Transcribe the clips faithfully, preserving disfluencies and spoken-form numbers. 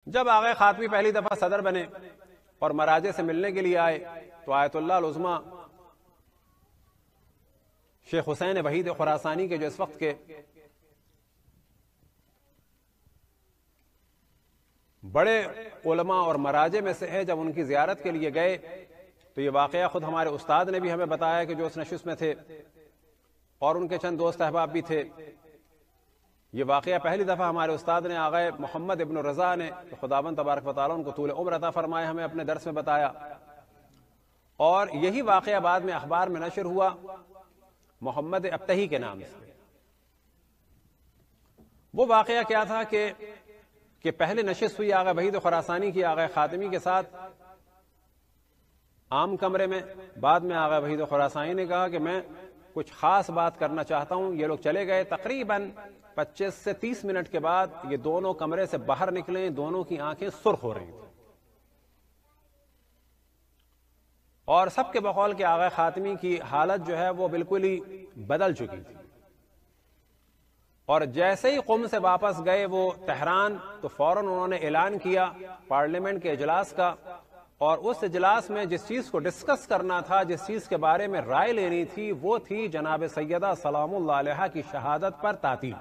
جب آغا خاتمی پہلی دفعہ صدر بنے اور مراجع سے ملنے کے لیے آئے تو آیت اللہ العظمی شیخ حسین وحید خراسانی کے جو اس وقت کے بڑے علماء اور مراجع میں سے ہے، جب ان کی زیارت کے لیے گئے تو یہ واقعہ خود ہمارے استاد نے بھی ہمیں بتایا کہ جو اس نشست میں تھے اور ان کے چند دوست احباب بھی تھے. یہ واقعہ پہلی دفعہ ہمارے استاد نے آغا محمد ابن رضا نے خداوند تبارک و تعالیٰ ان کو طول عمر عطا فرمائے ہمیں اپنے درس میں بتایا، اور یہی واقعہ بعد میں اخبار میں نشر ہوا محمد ابتہی کے نام سے. وہ واقعہ کیا تھا کہ کہ پہلے نشست ہوئی آغا وحید خراسانی کی آغا خاتمی کے ساتھ عام کمرے میں. بعد میں آغا وحید خراسانی نے کہا کہ میں کچھ خاص بات کرنا چاہتا ہوں. یہ لوگ چلے گئے. تقریباً پچیس سے تیس منٹ کے بعد یہ دونوں کمرے سے باہر نکلے. دونوں کی آنکھیں سرخ ہو رہی تھیں اور سب کے بقول کہ آغا خاتمی کی حالت جو ہے وہ بالکل ہی بدل چکی تھی. اور جیسے ہی قم سے واپس گئے وہ تہران تو فوراً انہوں نے اعلان کیا پارلیمنٹ کے اجلاس کا، اور اس اجلاس میں جس چیز کو ڈسکس کرنا تھا، جس چیز کے بارے میں رائے لینی تھی، وہ تھی جناب سیدہ سلام اللہ علیہا کی شہادت پر تعطیل.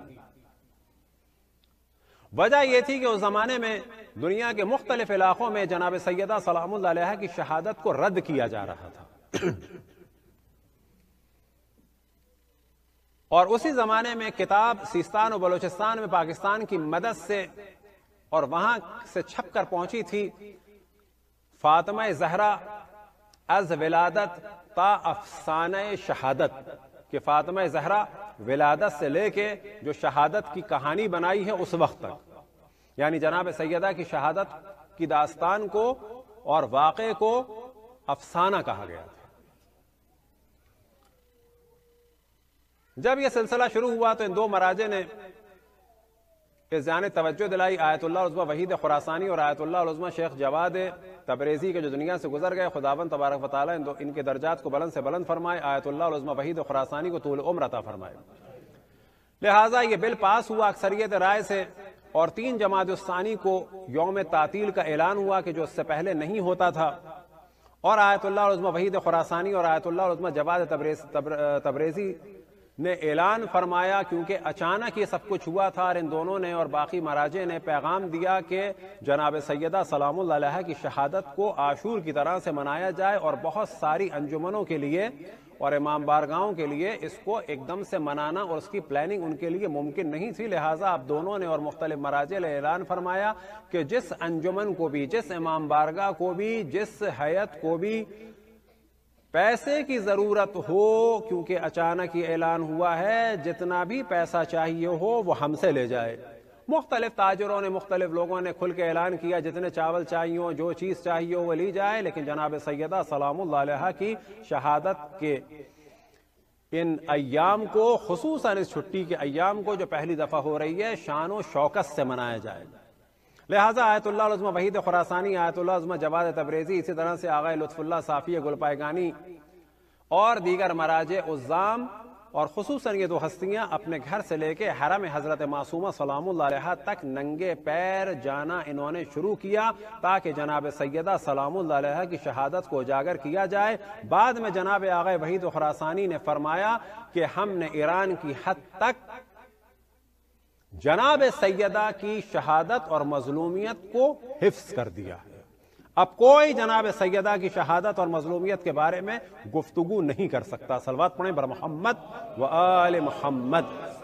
وجہ یہ تھی کہ اس زمانے میں دنیا کے مختلف علاقوں میں جناب سیدہ سلام اللہ علیہا کی شہادت کو رد کیا جا رہا تھا، اور اسی زمانے میں کتاب سیستان و بلوچستان میں پاکستان کی مدد سے اور وہاں سے چھپ کر پہنچی تھی فاطمہ زہرا از ولادت تا افسانہ شہادت، کہ فاطمہ زہرا ولادت سے لے کے جو شہادت کی کہانی بنائی ہے اس وقت تک، یعنی جناب سیدہ کی شہادت کی داستان کو اور واقعے کو افسانہ کہا گیا تھا. جب یہ سلسلہ شروع ہوا تو ان دو مراجع نے اس جانب توجہ دلائی. آیت اللہ العظمی وحید خراسانی اور آیت اللہ العظمی شیخ جواد تبریزی کے جو دنیا سے گزر گئے، خداوند تبارک و تعالیٰ ان کے درجات کو بلند سے بلند فرمائے. آیت اللہ العظمی وحید خراسانی کو طول عمر عطا فرمائے. لہٰذا یہ بل پاس ہوا اکثریت رائے سے، اور تین جمادی الثانی کو یوم تعطیل کا اعلان ہوا کہ جو اس سے پہلے نہیں ہوتا تھا. اور آیت اللہ العظمی وحید خراسانی اور آیت اللہ العظمی جواد تبریزی نے اعلان فرمایا، کیونکہ اچانک یہ سب کچھ ہوا تھا، اور ان دونوں نے اور باقی مراجع نے پیغام دیا کہ جناب سیدہ سلام اللہ علیہا کی شہادت کو عاشور کی طرح سے منایا جائے، اور بہت ساری انجمنوں کے لیے اور امام بارگاہوں کے لیے اس کو ایک دم سے منانا اور اس کی پلاننگ ان کے لیے ممکن نہیں تھی. لہٰذا اب دونوں نے اور مختلف مراجع نے اعلان فرمایا کہ جس انجمن کو بھی، جس امام بارگاہ کو بھی، جس ہیئت کو بھی پیسے کی ضرورت ہو، کیونکہ اچانک یہ اعلان ہوا ہے، جتنا بھی پیسہ چاہیے ہو وہ ہم سے لے جائے. مختلف تاجروں نے، مختلف لوگوں نے کھل کے اعلان کیا جتنے چاول چاہیے ہو، جو چیز چاہیے ہو وہ لی جائے، لیکن جناب سیدہ سلام اللہ علیہا کی شہادت کے ان ایام کو، خصوصاً اس چھٹی کے ایام کو جو پہلی دفعہ ہو رہی ہے، شان و شوکت سے منایا جائے. لہٰذا آیت اللہ العظمی وحید خراسانی، آیت اللہ العظمی جواد تبریزی، اسی طرح سے آغا لطف اللہ صافی گلپائگانی اور دیگر مراجع عظام، اور خصوصاً یہ دو ہستیاں اپنے گھر سے لے کے حرم حضرت معصومہ سلام اللہ علیہا تک ننگے پیر جانا انہوں نے شروع کیا، تاکہ جناب سیدہ سلام اللہ علیہا کی شہادت کو اجاگر کیا جائے. بعد میں جناب آغا وحید خراسانی نے فرمایا کہ ہم نے ایران کی حد تک جناب سیدہ کی شہادت اور مظلومیت کو حفظ کر دیا ہے. اب کوئی جناب سیدہ کی شہادت اور مظلومیت کے بارے میں گفتگو نہیں کر سکتا. صلوات پڑھیں بر محمد و آل محمد.